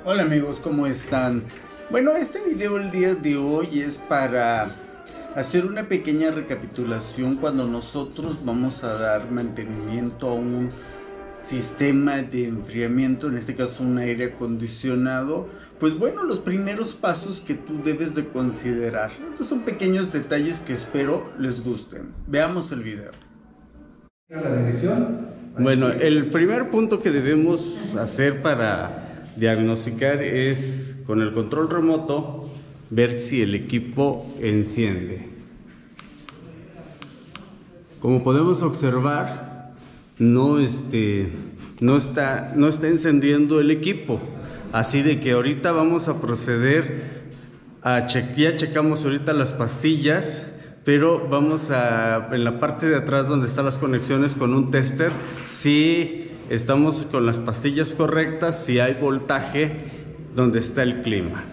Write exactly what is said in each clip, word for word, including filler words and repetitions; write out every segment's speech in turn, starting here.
Hola amigos, ¿cómo están? Bueno, este video el día de hoy es para hacer una pequeña recapitulación cuando nosotros vamos a dar mantenimiento a un sistema de enfriamiento, en este caso un aire acondicionado. Pues bueno, los primeros pasos que tú debes de considerar. Estos son pequeños detalles que espero les gusten. Veamos el video. La dirección. Bueno, el primer punto que debemos hacer para diagnosticar es con el control remoto ver si el equipo enciende. Como podemos observar, no, este, no, está, no está encendiendo el equipo, así de que ahorita vamos a proceder a chequear. Ya checamos ahorita las pastillas, pero vamos a, en la parte de atrás donde están las conexiones con un tester, si estamos con las pastillas correctas, si hay voltaje donde está el clima.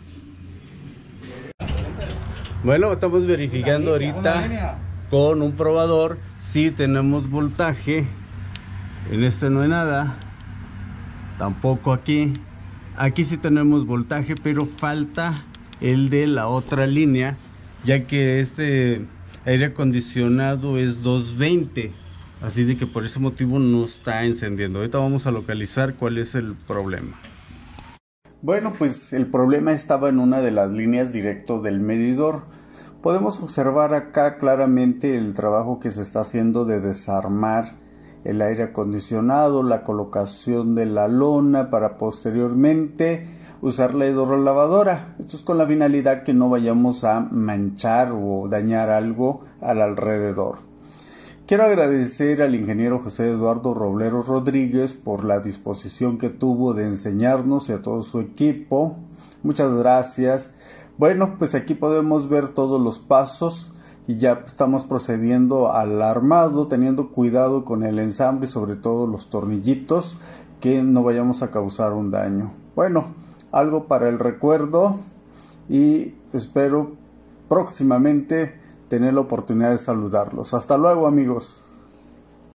Bueno, estamos verificando ahorita con un probador si tenemos voltaje. En este no hay nada, tampoco aquí. Aquí sí tenemos voltaje, pero falta el de la otra línea, ya que este aire acondicionado es doscientos veinte, así de que por ese motivo no está encendiendo. Ahorita vamos a localizar cuál es el problema. Bueno, pues el problema estaba en una de las líneas directo del medidor. Podemos observar acá claramente el trabajo que se está haciendo de desarmar el aire acondicionado, la colocación de la lona para posteriormente usar la hidrolavadora. Esto es con la finalidad que no vayamos a manchar o dañar algo al alrededor. Quiero agradecer al ingeniero José Eduardo Roblero Rodríguez por la disposición que tuvo de enseñarnos y a todo su equipo. Muchas gracias. Bueno, pues aquí podemos ver todos los pasos y ya estamos procediendo al armado, teniendo cuidado con el ensamble y sobre todo los tornillitos, que no vayamos a causar un daño. Bueno, algo para el recuerdo y espero próximamente tener la oportunidad de saludarlos. Hasta luego, amigos.